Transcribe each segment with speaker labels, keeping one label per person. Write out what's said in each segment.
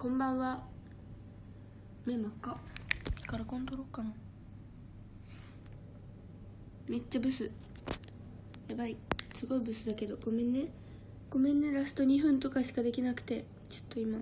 Speaker 1: こんばんは。目真っ赤。カラコン取ろうかな。めっちゃブス。やばい。すごいブスだけど、ごめんね。ごめんね、ラスト2分とかしかできなくて。ちょっと今。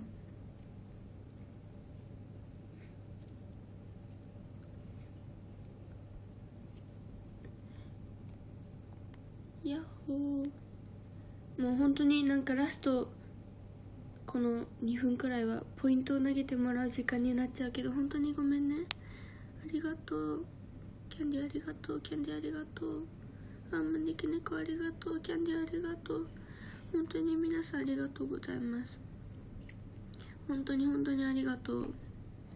Speaker 1: ヤッホー。もう本当になんかラスト、この2分くらいはポイントを投げてもらう時間になっちゃうけど、本当にごめんね。ありがとう。キャンディありがとう。キャンディありがとう。招き猫ありがとう。キャンディありがとう。本当に皆さんありがとうございます。本当に本当にありがとう。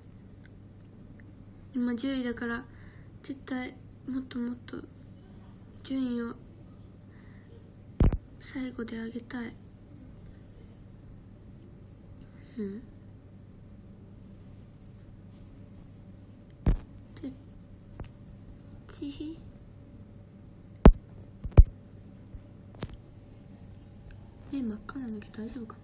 Speaker 1: 今10位だから絶対もっともっと順位を最後で上げたい。でちひ目真っ赤なんだけど大丈夫か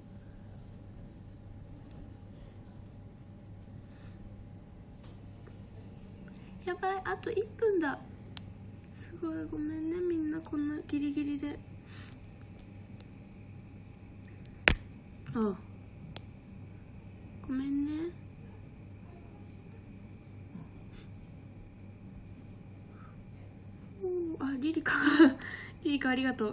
Speaker 1: な。やばい、あと1分だ。すごいごめんね、みんなこんなギリギリで。あ、ごめんね。あ、リリカリリカありがとう。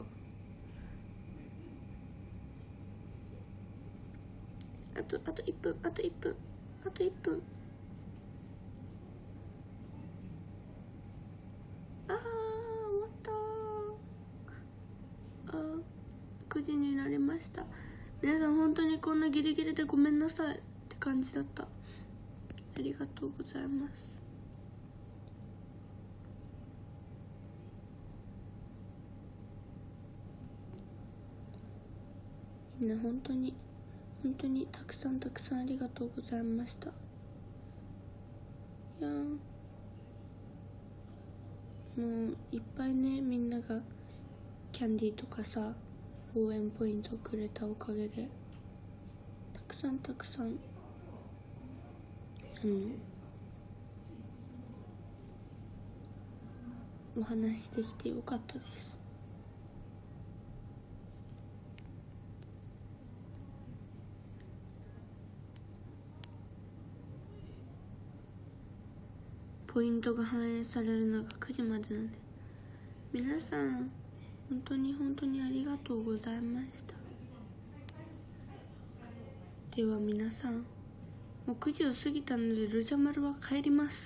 Speaker 1: あと1分、あと1分、あと1分。あー、終わったー。9時になりました。皆さん本当にこんなギリギリでごめんなさいって感じだった。ありがとうございます。みんな本当に本当にたくさんありがとうございました。いやもういっぱいね、みんながキャンディーとかさ応援ポイントをくれたおかげでたくさんお話できてよかったです。ポイントが反映されるのが9時までなんで、皆さん本当にありがとうございました。では皆さん、もう9時を過ぎたのでルジャマルは帰ります。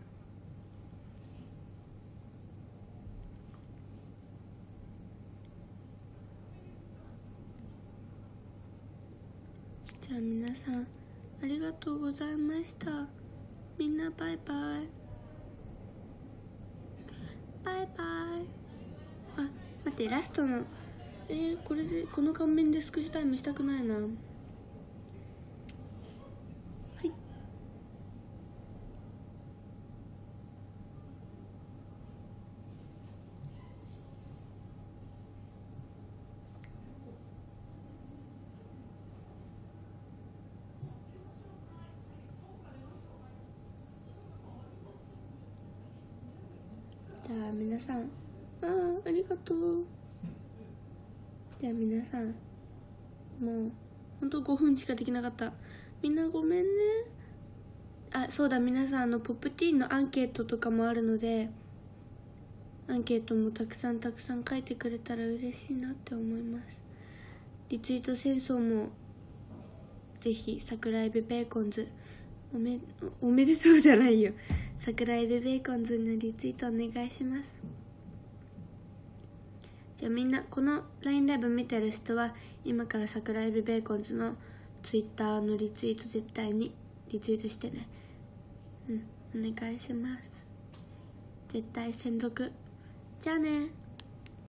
Speaker 1: じゃあ皆さんありがとうございました。みんなバイバイ。バイバイ。あ、待って、ラストのこれでこの顔面でスクショタイムしたくないな。はい。じゃあ皆さん、ありがとう。じゃあ皆さん、もうほんと5分しかできなかった。みんなごめんね。あ、そうだ、皆さんポップティーンのアンケートとかもあるので、アンケートもたくさん書いてくれたら嬉しいなって思います。リツイート戦争もぜひ、桜エビベーコンズおめでとうじゃないよ、桜エビベーコンズのリツイートお願いします。じゃあみんなこの LINE ライブ見てる人は今から桜エビベーコンズの Twitter のリツイート絶対にリツイートしてね。お願いします。絶対専属。じゃあね。